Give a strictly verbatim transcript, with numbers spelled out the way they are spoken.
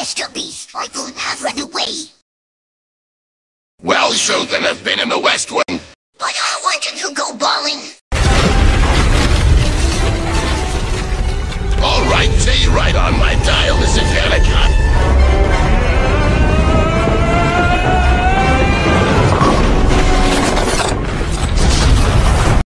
Mister Beast, I couldn't have run away. Well, shouldn't have been in the West Wing. But I wanted to go bowling. All right, stay right on my dial.